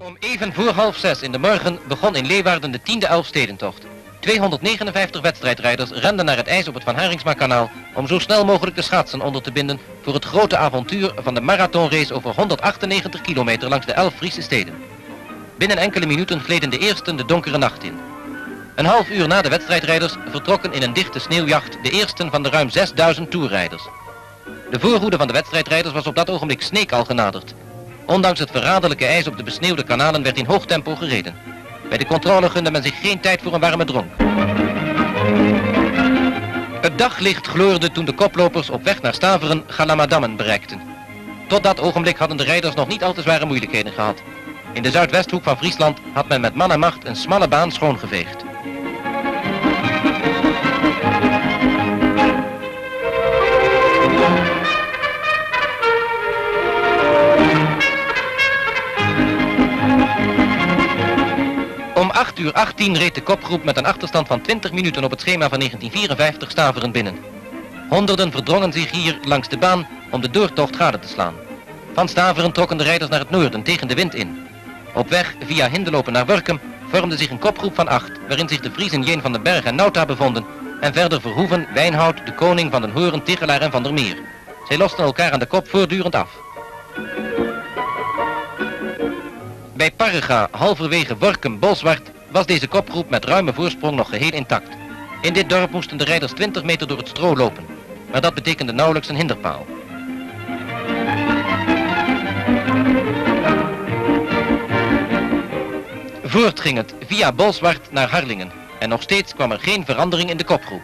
Om even voor 5:30 in de morgen begon in Leeuwarden de 10e Elfstedentocht. 259 wedstrijdrijders renden naar het ijs op het Van Haringsmakanaal om zo snel mogelijk de schaatsen onder te binden voor het grote avontuur van de marathonrace over 198 kilometer langs de 11 Friese steden. Binnen enkele minuten gleden de eersten de donkere nacht in. Een half uur na de wedstrijdrijders vertrokken in een dichte sneeuwjacht de eersten van de ruim 6000 toerrijders. De voorhoede van de wedstrijdrijders was op dat ogenblik Sneek al genaderd. Ondanks het verraderlijke ijs op de besneeuwde kanalen werd in hoog tempo gereden. Bij de controle gunde men zich geen tijd voor een warme dronk. Het daglicht gloorde toen de koplopers op weg naar Staveren Galamadammen bereikten. Tot dat ogenblik hadden de rijders nog niet al te zware moeilijkheden gehad. In de zuidwesthoek van Friesland had men met man en macht een smalle baan schoongeveegd. Om 8:18 reed de kopgroep met een achterstand van 20 minuten op het schema van 1954 Staveren binnen. Honderden verdrongen zich hier langs de baan om de doortocht gade te slaan. Van Staveren trokken de rijders naar het noorden tegen de wind in. Op weg via Hindelopen naar Workum vormde zich een kopgroep van 8, waarin zich de Friezen Jeen van den Berg en Nauta bevonden en verder Verhoeven, Wijnhout, de Koning, Van den Horen, Tigelaar en Van der Meer. Zij losten elkaar aan de kop voortdurend af. Bij Parrega, halverwege Workum-Bolsward, was deze kopgroep met ruime voorsprong nog geheel intact. In dit dorp moesten de rijders 20 meter door het stro lopen, maar dat betekende nauwelijks een hinderpaal. Voort ging het via Bolsward naar Harlingen en nog steeds kwam er geen verandering in de kopgroep.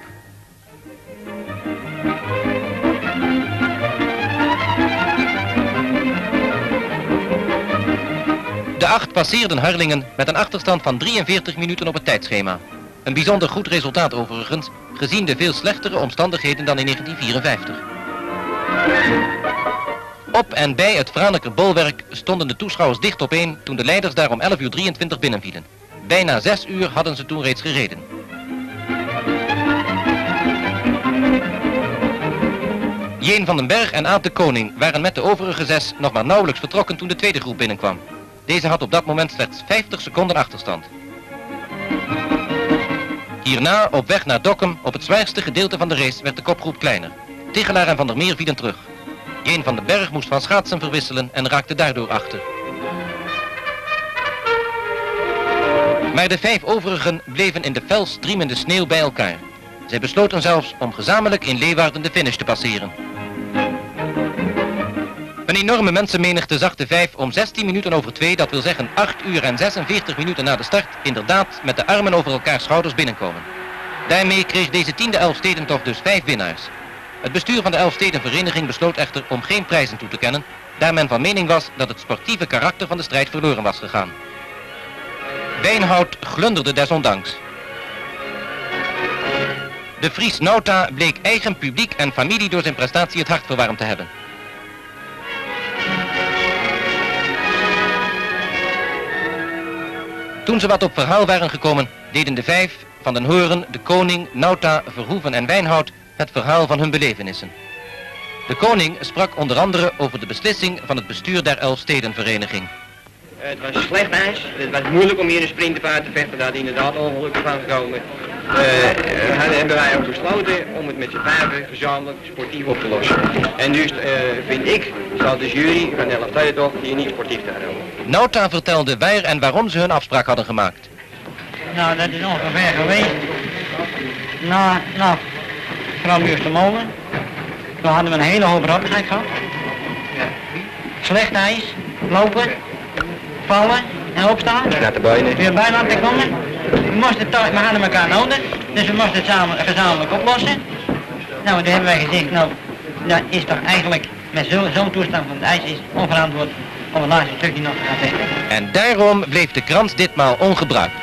De 8 passeerden Harlingen met een achterstand van 43 minuten op het tijdschema. Een bijzonder goed resultaat overigens, gezien de veel slechtere omstandigheden dan in 1954. Op en bij het Franeker bolwerk stonden de toeschouwers dicht opeen toen de leiders daar om 11:23 binnenvielen. Bijna 6 uur hadden ze toen reeds gereden. Jeen van den Berg en Aad de Koning waren met de overige 6 nog maar nauwelijks vertrokken toen de tweede groep binnenkwam. Deze had op dat moment slechts 50 seconden achterstand. Hierna, op weg naar Dokkum, op het zwaarste gedeelte van de race, werd de kopgroep kleiner. Tigelaar en Van der Meer vielen terug. Jeen van den Berg moest van schaatsen verwisselen en raakte daardoor achter. Maar de 5 overigen bleven in de fel striemende sneeuw bij elkaar. Zij besloten zelfs om gezamenlijk in Leeuwarden de finish te passeren. Een enorme mensenmenigte zag de 5 om 16 minuten over 2, dat wil zeggen 8 uur en 46 minuten na de start, inderdaad met de armen over elkaars schouders binnenkomen. Daarmee kreeg deze 10e Elfstedentocht dus 5 winnaars. Het bestuur van de Elfstedenvereniging besloot echter om geen prijzen toe te kennen, daar men van mening was dat het sportieve karakter van de strijd verloren was gegaan. Wijnhout glunderde desondanks. De Fries Nauta bleek eigen publiek en familie door zijn prestatie het hart verwarmd te hebben. Toen ze wat op verhaal waren gekomen, deden de 5, Van den Horen, de Koning, Nauta, Verhoeven en Wijnhout het verhaal van hun belevenissen. De Koning sprak onder andere over de beslissing van het bestuur der Elfstedenvereniging. Het was slecht ijs, het was moeilijk om hier een sprinterpaard te vechten, daar inderdaad ongelukken van gekomen. Hebben wij ook besloten om het met z'n 5 gezamenlijk sportief op te lossen. En dus vind ik dat de jury van de Elfstedentocht hier niet sportief te houden. Nauta vertelde waar en waarom ze hun afspraak hadden gemaakt. Nou, dat is ongeveer geweest. Nou, Vrouw Justermolen. We hadden een hele hoop rottigheid gehad. Slecht ijs, lopen, vallen en opstaan. Naar de benen. Weer bijna te komen. We hadden elkaar nodig, dus we moesten het gezamenlijk oplossen. Nou, toen hebben wij gezegd, nou, dat is toch eigenlijk met zo'n toestand van het ijs is onverantwoord om het laatste stukje nog te gaan vechten. En daarom bleef de krans ditmaal ongebruikt.